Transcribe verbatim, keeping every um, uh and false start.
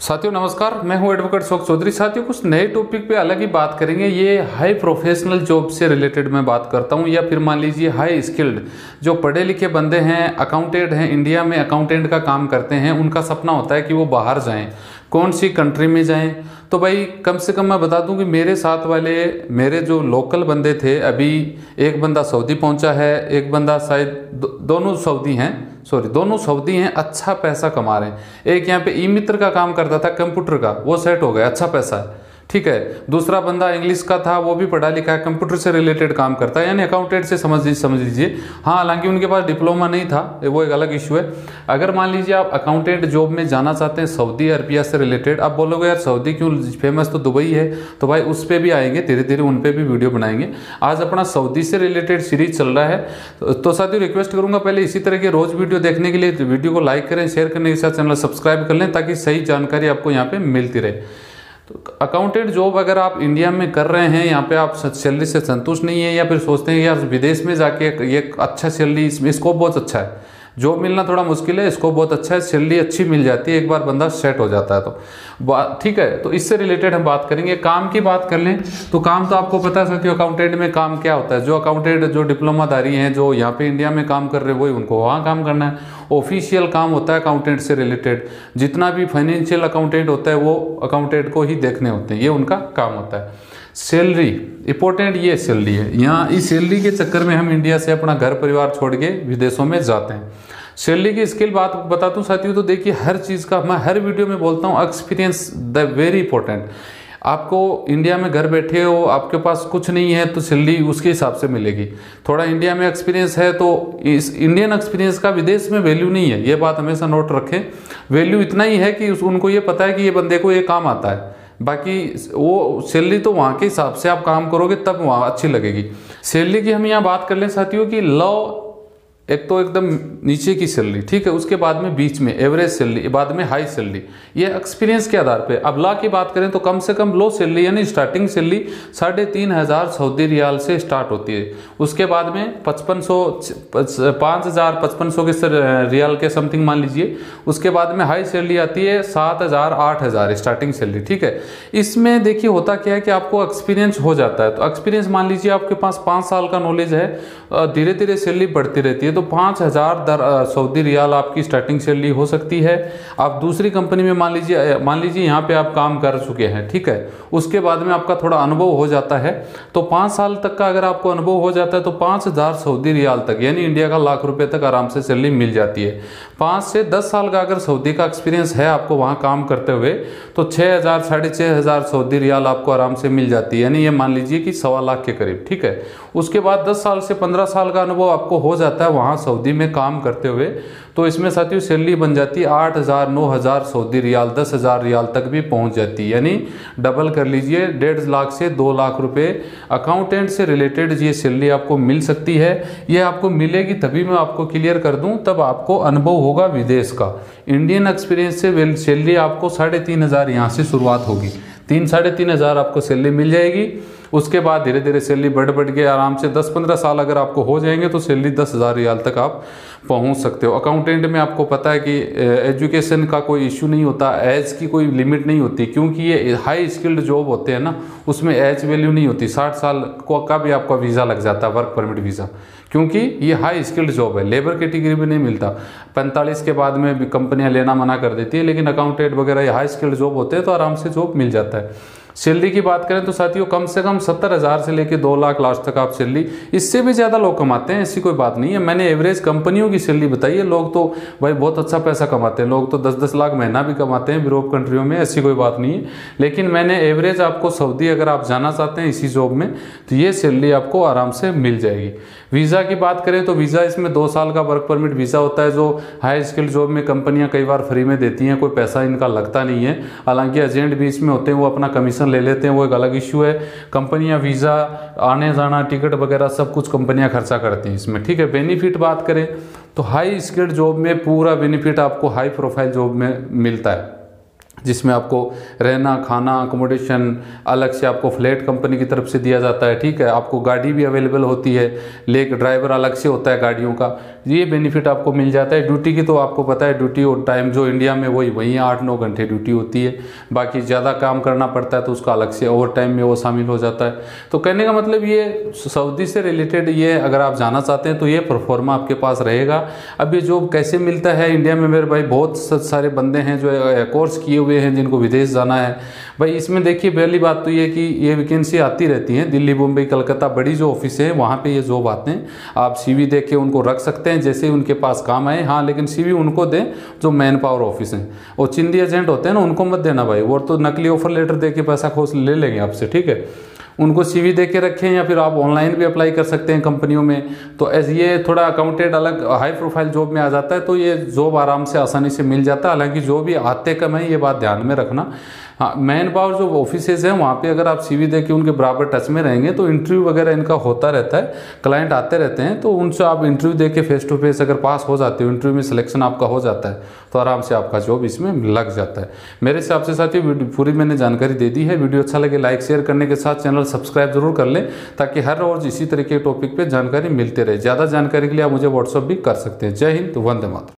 साथियों नमस्कार, मैं हूं एडवोकेट अशोक चौधरी। साथियों कुछ नए टॉपिक पे अलग ही बात करेंगे। ये हाई प्रोफेशनल जॉब से रिलेटेड मैं बात करता हूं, या फिर मान लीजिए हाई स्किल्ड जो पढ़े लिखे बंदे हैं, अकाउंटेंट हैं, इंडिया में अकाउंटेंट का काम करते हैं, उनका सपना होता है कि वो बाहर जाएं, कौन सी कंट्री में जाएं। तो भाई कम से कम मैं बता दूं कि मेरे साथ वाले मेरे जो लोकल बंदे थे, अभी एक बंदा सऊदी पहुंचा है, एक बंदा शायद दो, दोनों सऊदी हैं सॉरी दोनों सऊदी हैं, अच्छा पैसा कमा रहे हैं। एक यहाँ पे ई मित्र का काम करता था कंप्यूटर का, वो सेट हो गया, अच्छा पैसा है, ठीक है। दूसरा बंदा इंग्लिश का था, वो भी पढ़ा लिखा है, कंप्यूटर से रिलेटेड काम करता है, यानी अकाउंटेंट से समझ समझ लीजिए। हाँ, हालांकि उनके पास डिप्लोमा नहीं था, वो एक अलग इशू है। अगर मान लीजिए आप अकाउंटेंट जॉब में जाना चाहते हैं सऊदी अरबिया से रिलेटेड, आप बोलोगे यार सऊदी क्यों, फेमस तो दुबई है। तो भाई उस पर भी आएंगे, धीरे धीरे उन पर भी वीडियो बनाएंगे। आज अपना सऊदी से रिलेटेड सीरीज चल रहा है। तो साथियों रिक्वेस्ट करूंगा, पहले इसी तरह के रोज वीडियो देखने के लिए वीडियो को लाइक करें, शेयर करने के साथ चैनल सब्सक्राइब कर लें, ताकि सही जानकारी आपको यहाँ पे मिलती रहे। तो अकाउंटेंट जॉब अगर आप इंडिया में कर रहे हैं, यहाँ पे आप सैलरी से संतुष्ट नहीं है, या फिर सोचते हैं यार विदेश में जाके ये अच्छा सैलरी, इसमें स्कोप बहुत अच्छा है, जॉब मिलना थोड़ा मुश्किल है, स्कोप बहुत अच्छा है, सैलरी अच्छी मिल जाती है, एक बार बंदा सेट हो जाता है तो बात ठीक है। तो इससे रिलेटेड हम बात करेंगे। काम की बात कर लें तो काम तो आपको पता है कि अकाउंटेंट में काम क्या होता है। जो अकाउंटेंट जो डिप्लोमाधारी हैं, जो यहाँ पे इंडिया में काम कर रहे हैं, वही उनको वहाँ काम करना है। ऑफिशियल काम होता है अकाउंटेंट से रिलेटेड, जितना भी फाइनेंशियल अकाउंटेंट होता है वो अकाउंटेंट को ही देखने होते हैं, ये उनका काम होता है। सैलरी इंपॉर्टेंट, ये सैलरी है। यहाँ इस सैलरी के चक्कर में हम इंडिया से अपना घर परिवार छोड़ के विदेशों में जाते हैं। सैलरी की स्किल बात बताता हूँ साथियों, तो देखिए हर चीज़ का मैं हर वीडियो में बोलता हूँ, एक्सपीरियंस द वेरी इंपॉर्टेंट। आपको इंडिया में घर बैठे हो, आपके पास कुछ नहीं है, तो सैलरी उसके हिसाब से मिलेगी। थोड़ा इंडिया में एक्सपीरियंस है तो इस इंडियन एक्सपीरियंस का विदेश में वैल्यू नहीं है, ये बात हमेशा नोट रखें। वैल्यू इतना ही है कि उनको ये पता है कि ये बंदे को ये काम आता है, बाकी वो सैलरी तो वहाँ के हिसाब से आप काम करोगे तब वहाँ अच्छी लगेगी। सैलरी की हम यहाँ बात कर लें साथियों की, लो एक तो एकदम नीचे की सैलरी, ठीक है, उसके बाद में बीच में एवरेज सैलरी, बाद में हाई सैलरी, ये एक्सपीरियंस के आधार पे। अब ला की बात करें तो कम से कम लो सैलरी यानी स्टार्टिंग सैलरी साढ़े तीन हज़ार सऊदी रियाल से स्टार्ट होती है। उसके बाद में पचपन सौ पाँच हज़ार पचपन सौ के रियाल के समथिंग मान लीजिए। उसके बाद में हाई सैलरी आती है सात हज़ार आठ हज़ार स्टार्टिंग सैलरी, ठीक है। इसमें देखिए होता क्या है कि आपको एक्सपीरियंस हो जाता है। तो एक्सपीरियंस मान लीजिए आपके पास पाँच साल का नॉलेज है, धीरे धीरे सैलरी बढ़ती रहती है, तो पाँच हजार दर सऊदी रियाल आपकी स्टार्टिंग सैलरी हो सकती है। आप दूसरी कंपनी में मान लीजिए मान लीजिए यहाँ पे आप काम कर चुके हैं, ठीक है, उसके बाद में आपका थोड़ा अनुभव हो जाता है, तो पाँच साल तक का अगर आपको अनुभव हो जाता है तो पाँच हजार सऊदी रियाल तक यानी इंडिया का लाख रुपए तक आराम से सैलरी मिल जाती है। पाँच से दस साल का अगर सऊदी का एक्सपीरियंस है आपको वहाँ काम करते हुए, तो छः हज़ार साढ़े छः हज़ार सऊदी रियाल आपको आराम से मिल जाती है, यानी ये मान लीजिए कि सवा लाख के करीब, ठीक है। उसके बाद दस साल से पंद्रह साल का अनुभव आपको हो जाता है वहाँ सऊदी में काम करते हुए, तो इसमें साथियों सैलरी बन जाती है आठ हज़ार नौ हज़ार सऊदी रियाल, दस हज़ार रियाल तक भी पहुँच जाती है, यानी डबल कर लीजिए, डेढ़ लाख से दो लाख रुपए अकाउंटेंट से रिलेटेड ये सैलरी आपको मिल सकती है। ये आपको मिलेगी तभी मैं आपको क्लियर कर दूं, तब आपको अनुभव होगा विदेश का। इंडियन एक्सपीरियंस से सैलरी आपको साढ़े तीन हज़ार यहाँ से शुरुआत होगी, तीन साढ़े तीन हज़ार आपको सैलरी मिल जाएगी। उसके बाद धीरे धीरे सैलरी बढ़ बढ़ के आराम से दस पंद्रह साल अगर आपको हो जाएंगे तो सैलरी दस हज़ार रियाल तक आप पहुंच सकते हो। अकाउंटेंट में आपको पता है कि एजुकेशन का कोई इशू नहीं होता, एज की कोई लिमिट नहीं होती, क्योंकि ये हाई स्किल्ड जॉब होते हैं ना, उसमें एज वैल्यू नहीं होती। साठ साल को का भी आपका वीज़ा लग जाता है, वर्क परमिट वीज़ा, क्योंकि ये हाई स्किल्ड जॉब है, लेबर कैटेगरी में नहीं मिलता। पैंतालीस के बाद में भी कंपनियां लेना मना कर देती है, लेकिन अकाउंटेंट वगैरह ये हाई स्किल्ड जॉब होते हैं तो आराम से जॉब मिल जाता है। सैलरी की बात करें तो साथियों कम से कम सत्तर हज़ार से लेकर दो लाख लास्ट तक आप सैलरी, इससे भी ज़्यादा लोग कमाते हैं, ऐसी कोई बात नहीं है। मैंने एवरेज कंपनियों की सैलरी बताई है, लोग तो भाई बहुत अच्छा पैसा कमाते हैं, लोग तो दस दस लाख महीना भी कमाते हैं यूरोप कंट्रियों में, ऐसी कोई बात नहीं है। लेकिन मैंने एवरेज आपको सऊदी अगर आप जाना चाहते हैं इसी जॉब में, तो ये सैलरी आपको आराम से मिल जाएगी। वीज़ा की बात करें तो वीज़ा इसमें दो साल का वर्क परमिट वीज़ा होता है, जो हाई स्किल्ड जॉब में कंपनियां कई बार फ्री में देती हैं, कोई पैसा इनका लगता नहीं है। हालांकि एजेंट भी इसमें होते हैं, वो अपना कमीशन ले लेते हैं, वो एक अलग इशू है। कंपनियां वीज़ा आने जाना टिकट वगैरह सब कुछ कंपनियां खर्चा करती हैं इसमें, ठीक है। बेनिफिट बात करें तो हाई स्किल्ड जॉब में पूरा बेनिफिट आपको हाई प्रोफाइल जॉब में मिलता है, जिसमें आपको रहना, खाना, अकोमोडेशन अलग से आपको फ्लैट कंपनी की तरफ से दिया जाता है, ठीक है। आपको गाड़ी भी अवेलेबल होती है, लेक ड्राइवर अलग से होता है गाड़ियों का, ये बेनिफिट आपको मिल जाता है। ड्यूटी की तो आपको पता है, ड्यूटी और टाइम जो इंडिया में वही वही आठ नौ घंटे ड्यूटी होती है, बाकी ज़्यादा काम करना पड़ता है तो उसका अलग से ओवर टाइम में वो शामिल हो जाता है। तो कहने का मतलब ये सऊदी से रिलेटेड ये अगर आप जाना चाहते हैं तो ये परफॉर्मा आपके पास रहेगा। अब ये जॉब कैसे मिलता है इंडिया में, मेरे भाई बहुत सारे बंदे हैं जो कोर्स किए हुए हैं जिनको विदेश जाना है भाई। इसमें देखिए पहली बात तो ये कि ये वैकेंसी आती रहती है, दिल्ली, मुंबई, कलकत्ता बड़ी जो ऑफिस है वहाँ पे ये जॉब आते हैं। आप सीवी देख के उनको रख सकते हैं जैसे ही उनके पास काम आए, हाँ लेकिन सीवी उनको दें जो मैन पावर ऑफिस हैं। और चिंदी एजेंट होते हैं ना, उनको मत देना भाई, वो तो नकली ऑफर लेटर दे के पैसा खोस ले लेंगे आपसे, ठीक है। उनको सीवी दे के रखें, या फिर आप ऑनलाइन भी अप्लाई कर सकते हैं कंपनियों में। तो एज ये थोड़ा अकाउंटेंट अलग हाई प्रोफाइल जॉब में आ जाता है, तो ये जॉब आराम से आसानी से मिल जाता है। हालांकि जो भी आते कम है ये बात ध्यान में रखना। हाँ, मैन पावर जो ऑफिसेज हैं वहाँ पे अगर आप सीवी दे के उनके बराबर टच में रहेंगे तो इंटरव्यू वगैरह इनका होता रहता है, क्लाइंट आते रहते हैं, तो उनसे आप इंटरव्यू दे के फेस टू फेस अगर पास हो जाते हो, इंटरव्यू में सिलेक्शन आपका हो जाता है, तो आराम से आपका जॉब इसमें लग जाता है। मेरे हिसाब से साथियों पूरी मैंने जानकारी दे दी है। वीडियो अच्छा लगे लाइक शेयर करने के साथ चैनल सब्सक्राइब जरूर कर लें, ताकि हर रोज इसी तरीके के टॉपिक पर जानकारी मिलते रहे। ज़्यादा जानकारी के लिए आप मुझे व्हाट्सअप भी कर सकते हैं। जय हिंद, वंदे मातरम।